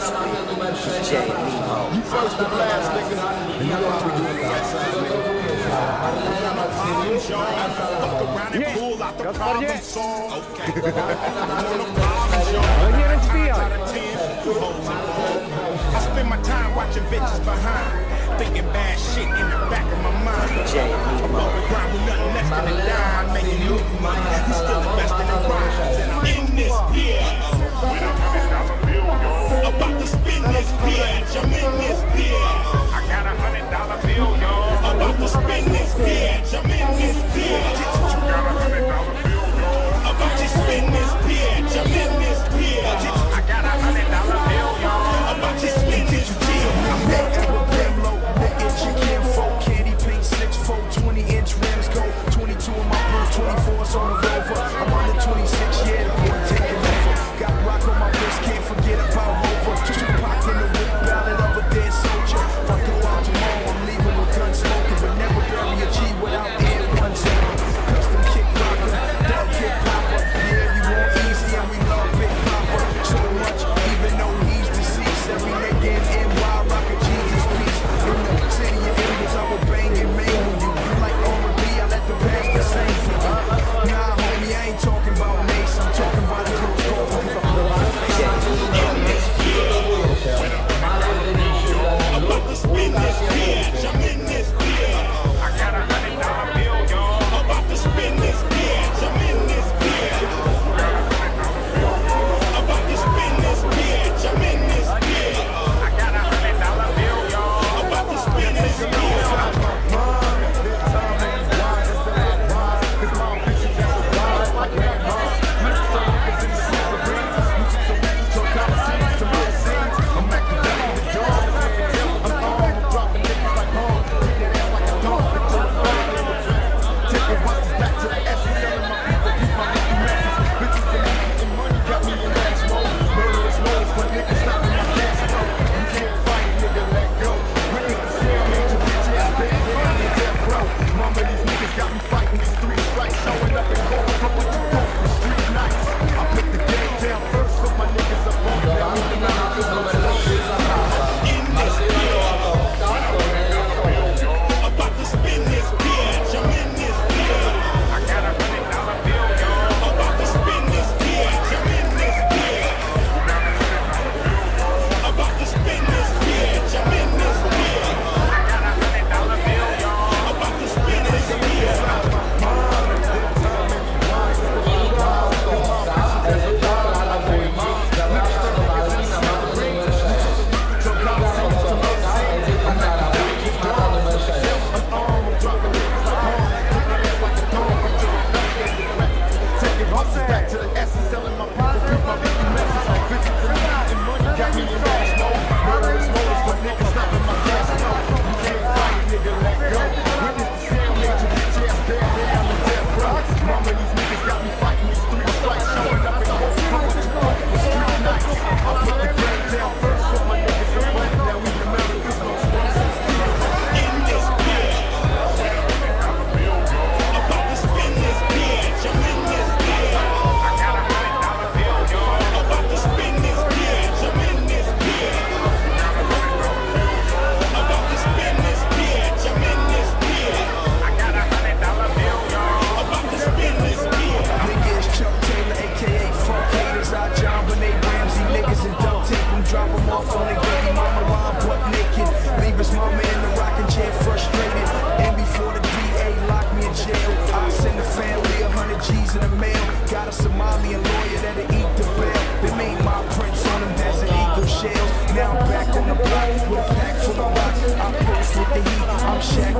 First to last, nigga. And you know how we do it outside, nigga. Gaspar, nie? I spend my time watching bitches behind, thinking bad shit in the back of my mind. I'm on the ground with nothing less than a dime, making new money. I'm still investing in rhymes, and I'm in this bitch. About to spin this bitch, I'm in this bitch. I got $100 bill, y'all. About to spin this bitch, I'm in this bitch. You got $100 bill, y'all. About to spin this bitch, I'm in this bitch. I got $100 bill, y'all. About to spin this bitch. I'm back at a damn low, nigga, chicken folk, candy paint, 6'4", 20-inch rims, go 22 in my blue, 24's on the Rover. I'm on the 26, yeah, the boy taking over. Got rock on my wrist, can't forget about Rover. Tupac in the whip, ballad of a dead soldier. If I go out tomorrow, I'm leaving with gun smoking, but never bury a G without air one zero. Custom kick rocker, dog kick popper. Yeah, we want easy and we love Big Papa. So much, even though he's deceased. Every nigga in NY rock a Jesus peace. In the city of England, I will bang and main with you. You like R&B, I let the pastor sing for you. Nah, homie, I ain't talking about Mace. I'm talking about a close call for people. About to spin this bitch, I'm in this bitch. I got $100 bill, y'all. About to spin this bitch, I'm in this bitch. About to spin this bitch, I'm in this bitch. I got $100 bill, y'all. About to spin this bitch. Now I'm back on the block with a pack full of rocks. I post with the heat, I'm Shaq